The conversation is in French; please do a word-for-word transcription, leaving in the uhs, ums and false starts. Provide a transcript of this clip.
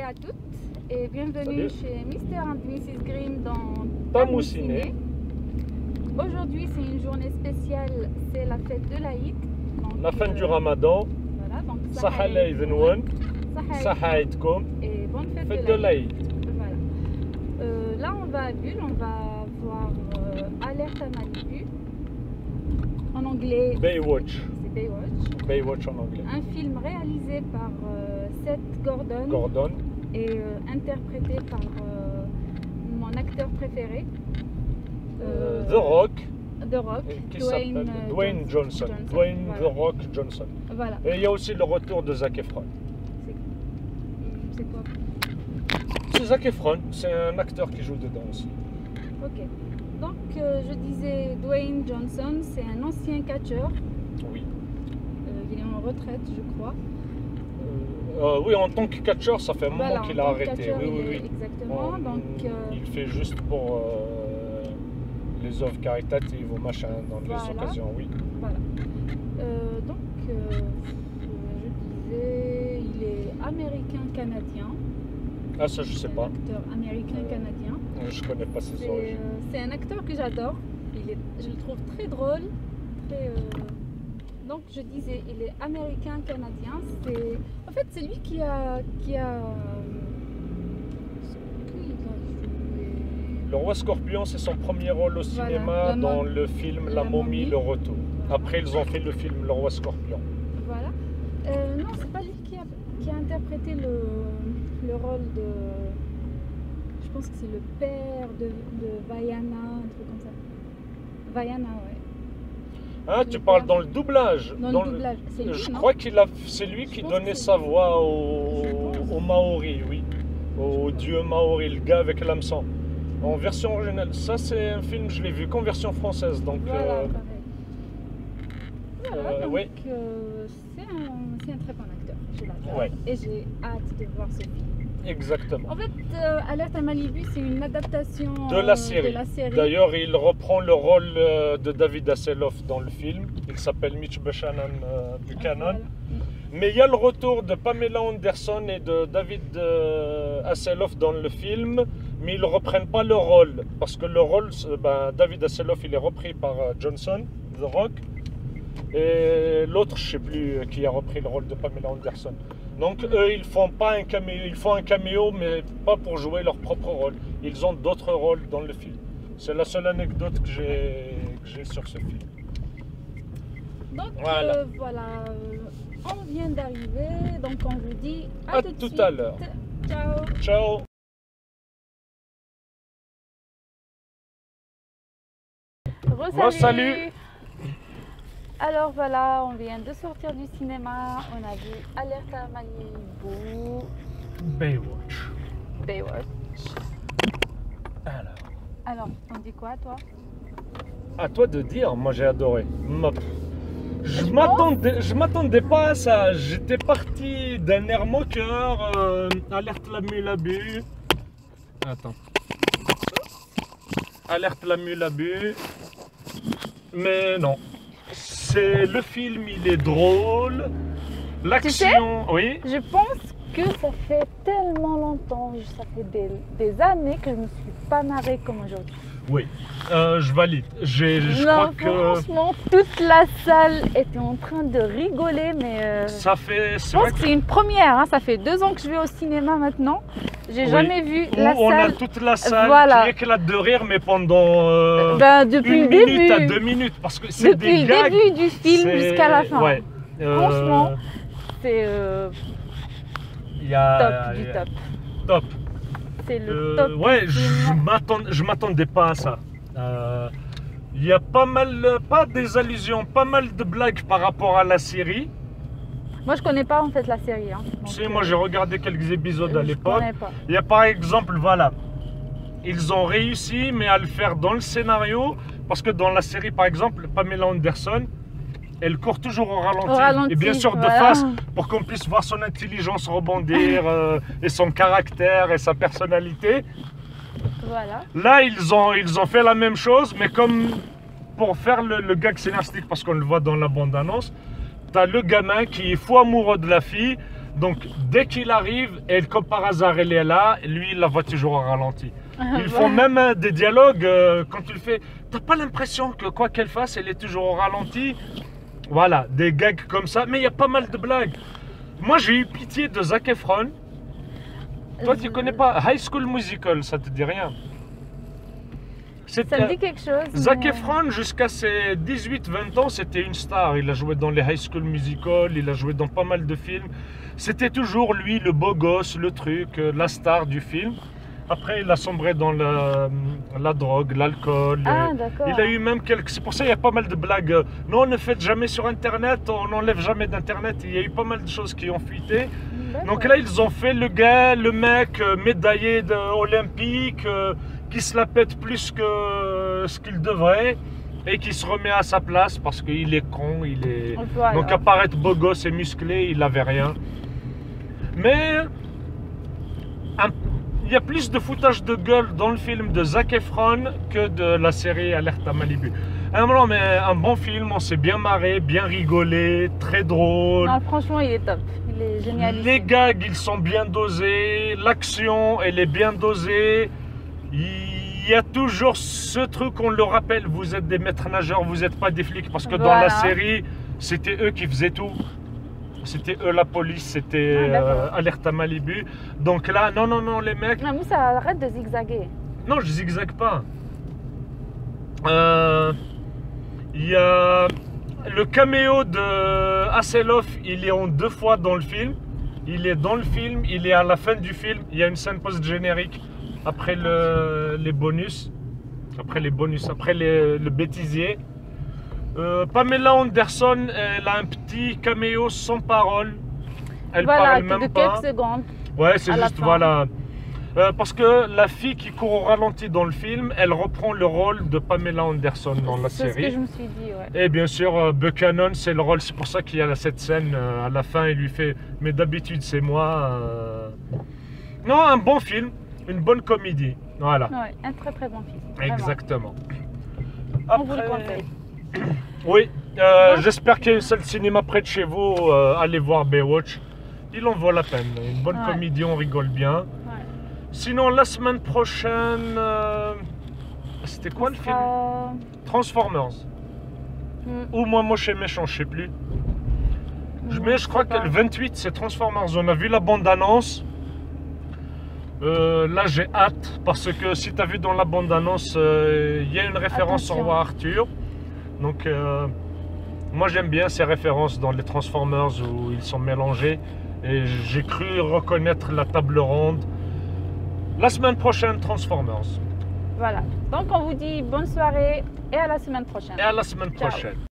à toutes et bienvenue Salut. Chez Mister and missus Grimm dans Tamoussiné. Aujourd'hui c'est une journée spéciale, c'est la fête de l'Aïd. La fin euh, du Ramadan. Voilà, donc Saha l'Aïdnoun, Saha Aïdkoum et bonne fête, fête de l'Aïd. Voilà. Euh, là on va à Bulle, on va voir euh, Alerte à Malibu. En anglais. Baywatch. C'est Baywatch. Baywatch en anglais. Un film réalisé par euh, Seth Gordon. Gordon. Et euh, interprété par euh, mon acteur préféré. Euh, The Rock. The Rock. Qui Dwayne, s'appelle euh, Dwayne Johnson. Johnson. Dwayne Voilà. The Rock Johnson. Voilà. Et il y a aussi le retour de Zac Efron. C'est quoi? C'est Zac Efron. C'est un acteur qui joue dedans aussi. Ok. Donc, euh, je disais, Dwayne Johnson, c'est un ancien catcheur. Oui. Euh, il est en retraite, je crois. Euh, euh, oui, en tant que catcheur, ça fait un Voilà, moment qu'il a arrêté. Catcheur, oui, oui, est, oui. Exactement. On, Donc, euh, il fait juste pour euh, les œuvres caritatives ou machin dans voilà. les occasions, oui. Voilà. Euh, donc, euh, je disais, il est américain-canadien. Ah, ça, je sais pas. Un acteur américain-canadien. Euh, je connais pas ses C'est origines. euh, un acteur que j'adore. Il est, je le trouve très drôle. Très, euh... Donc, je disais, il est américain-canadien. C'est, en fait, c'est lui qui a, qui a. Le Roi Scorpion, c'est son premier rôle au Voilà, cinéma dans le film La, la momie, momie, le retour. Voilà. Après, ils ont fait le film Le Roi Scorpion. Voilà. Euh, non, c'est pas lui qui a, qui a interprété le, le rôle de. Je pense que c'est le père de, de Vaiana, un truc comme ça. Vaiana, ouais. Ah, tu parles dans le doublage. Dans, dans le doublage. C'est lui, Je non? crois qu'il a, c'est lui qui donnait sa voix au, au Maori, oui. Au dieu Maori, le gars avec l'hameçon. En version originale. Ça, c'est un film, je l'ai vu qu'en version française. Donc, voilà, euh, voilà, euh, donc oui. euh, c'est un, un très bon acteur. Je l'adore. Ouais. Et j'ai hâte de voir ce film. Exactement. En fait, euh, Alerte à Malibu, c'est une adaptation De la série. De la série. D'ailleurs, il reprend le rôle euh, de David Hasselhoff dans le film. Il s'appelle Mitch Buchanan euh, Buchanan. Voilà. Mais il y a le retour de Pamela Anderson et de David euh, Hasselhoff dans le film, mais ils ne reprennent pas le rôle. Parce que le rôle, ben, David Hasselhoff, il est repris par euh, Johnson, The Rock. Et l'autre, je ne sais plus euh, qui a repris le rôle de Pamela Anderson. Donc eux, ils font pas un caméo, ils font un caméo, mais pas pour jouer leur propre rôle. Ils ont d'autres rôles dans le film. C'est la seule anecdote que j'ai que j'ai sur ce film. Donc voilà, euh, voilà. On vient d'arriver, donc on vous dit à, à tout, de tout suite. à l'heure. Ciao. Ciao. Re-salut. Re-salut. Alors voilà, on vient de sortir du cinéma, on a vu Alerte à Malibu. Baywatch. Baywatch. Alors. Alors, on dit quoi toi? À toi de dire, moi j'ai adoré. Je m'attendais, je m'attendais pas à ça. J'étais parti d'un air moqueur, euh, Alerte la Malibu. Attends. Alerte la Malibu. Mais non. C'est le film, il est drôle. L'action, oui. Je pense que ça fait tellement longtemps, ça fait des, des années que je ne me suis pas marrée comme aujourd'hui. Oui, euh, je valide. Je non, crois que franchement, toute la salle était en train de rigoler, mais euh, ça fait. Je pense que c'est une première. Hein, ça fait deux ans que je vais au cinéma maintenant. J'ai oui. jamais vu Où la on salle. On a toute la salle voilà. qui éclate de rire, mais pendant euh, ben, depuis une le minute début. à deux minutes, parce que c'est depuis des le gags. début du film jusqu'à la fin. Ouais. Euh... Franchement, c'est euh, a... top du top. Top. C'est le euh, top. Ouais, je m'attendais pas à ça. Il euh, y a pas mal, pas des allusions, pas mal de blagues par rapport à la série. Moi je connais pas en fait la série. Hein, tu sais, euh, moi j'ai regardé quelques épisodes à l'époque. Il y a par exemple, voilà, ils ont réussi mais à le faire dans le scénario, parce que dans la série par exemple, Pamela Anderson, elle court toujours au ralenti, au ralenti et bien sûr voilà. de face, pour qu'on puisse voir son intelligence rebondir euh, et son caractère et sa personnalité. Voilà. Là, ils ont, ils ont fait la même chose, mais comme pour faire le, le gag scénaristique, parce qu'on le voit dans la bande-annonce, tu as le gamin qui est fou amoureux de la fille, Donc, dès qu'il arrive, et comme par hasard, elle est là, lui, il la voit toujours en ralenti. Ils font même euh, des dialogues, euh, quand tu le fais, t'as pas l'impression que quoi qu'elle fasse, elle est toujours au ralenti. Voilà, des gags comme ça, mais il y a pas mal de blagues. Moi, j'ai eu pitié de Zac Efron. Toi, tu connais pas High School Musical, ça te dit rien? Ça me dit quelque chose. Zac mais... Efron, jusqu'à ses dix-huit vingt ans, c'était une star. Il a joué dans les High School Musical, il a joué dans pas mal de films. C'était toujours lui, le beau gosse, le truc, la star du film. Après, il a sombré dans la, la drogue, l'alcool. Ah, d'accord. Il a eu même quelques... C'est pour ça qu'il y a pas mal de blagues. Non, ne faites jamais sur Internet, on n'enlève jamais d'Internet. Il y a eu pas mal de choses qui ont fuité. Donc là, ils ont fait le gars, le mec euh, médaillé de, olympique, euh, qui se la pète plus que ce qu'il devrait et qui se remet à sa place parce qu'il est con, il est... Voilà. Donc à paraître beau gosse et musclé, il n'avait rien. Mais un... il y a plus de foutage de gueule dans le film de Zac Efron que de la série Alerte à Malibu. Un, non, mais un bon film, on s'est bien marré, bien rigolé, très drôle. Non, franchement, il est top. Il est génial. Les gags, ils sont bien dosés. L'action, elle est bien dosée. Il y a toujours ce truc, on le rappelle, vous êtes des maîtres nageurs, vous n'êtes pas des flics. Parce que Voilà. dans la série, c'était eux qui faisaient tout. C'était eux la police, c'était Ah, euh, Alerte à Malibu. Donc là, non, non, non, les mecs. Non, Moussa, arrête de zigzaguer. Non, je zigzague pas. Euh, Il y a le caméo de Hasselhoff, il est en deux fois dans le film. Il est dans le film, il est à la fin du film. Il y a une scène post-générique après le, les bonus. Après les bonus, après les, le bêtisier. Euh, Pamela Anderson, elle a un petit caméo sans parole. Elle Voilà, parle de même quelques pas. secondes. Ouais, c'est à la juste, fin. voilà. Euh, parce que la fille qui court au ralenti dans le film, elle reprend le rôle de Pamela Anderson dans la C'est ce que série. je me suis dit, ouais. Et bien sûr, euh, Buchanan, c'est le rôle. C'est pour ça qu'il y a cette scène euh, à la fin. Il lui fait, mais d'habitude, c'est moi. euh. Non, un bon film, une bonne comédie. Voilà. Ouais, un très très bon film. Vraiment. Exactement. On vous le conseille. Oui, euh, Bon. j'espère qu'il y a une salle de cinéma près de chez vous. Euh, allez voir Baywatch. Il en vaut la peine. Une bonne Ouais. comédie, on rigole bien. Ouais. Sinon, la semaine prochaine, euh, c'était quoi le film? Euh, Transformers. hmm, Ou Moi Moche et Méchant, je sais plus. Je, non, mais je crois sais que pas. le vingt-huit, c'est Transformers. On a vu la bande-annonce. Euh, là, j'ai hâte parce que si tu as vu dans la bande-annonce, euh, il y a une référence au Attention. roi Arthur. Donc, euh, moi, j'aime bien ces références dans les Transformers où ils sont mélangés. Et j'ai cru reconnaître la table ronde. La semaine prochaine, Transformers. Voilà. Donc on vous dit bonne soirée et à la semaine prochaine. Et à la semaine Ciao. prochaine.